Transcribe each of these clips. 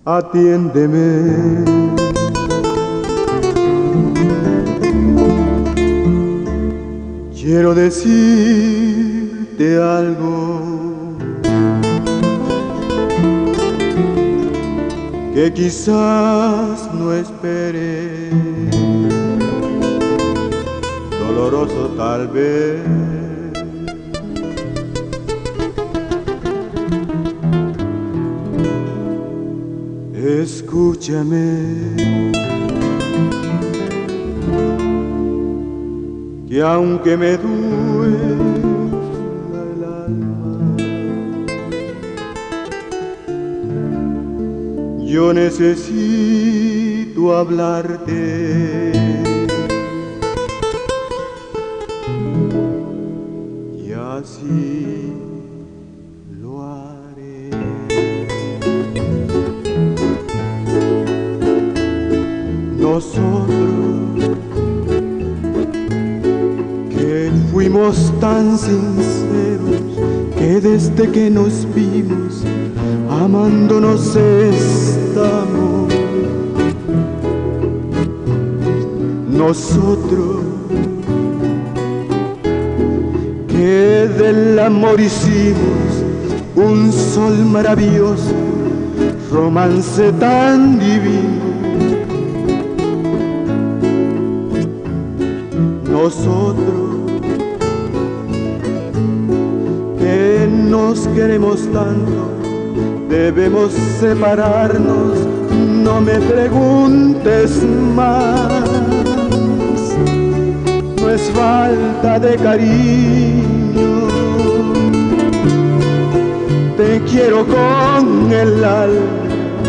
atiéndeme. Quiero decirte algo que quizás no esperé, doloroso tal vez. Escúchame, que aunque me duela el alma, yo necesito hablarte. Y así lo haré. Nosotros que fuimos tan sinceros, que desde que nos vimos amándonos estamos. Nosotros que del amor hicimos un sol maravilloso, romance tan divino. Nosotros que nos queremos tanto, debemos separarnos, no me preguntes más. No es falta de cariño, te quiero con el alma,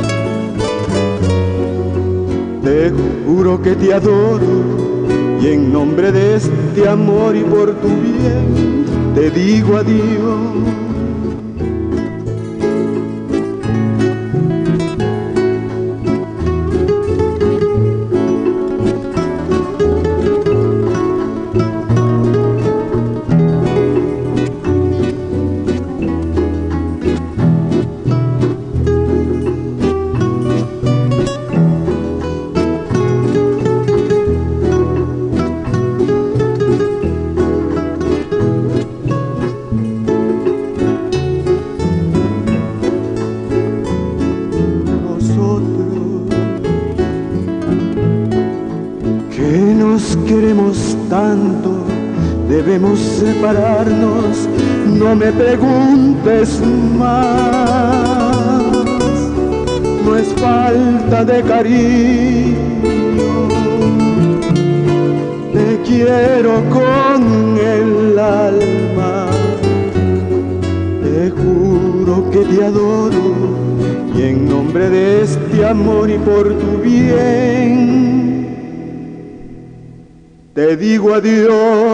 te juro que te adoro. Y en nombre de este amor y por tu bien, te digo adiós. Nos queremos tanto, debemos separarnos, no me preguntes más. No es falta de cariño, te quiero con el alma, te juro que te adoro, y en nombre de este amor y por tu bien, te digo adiós.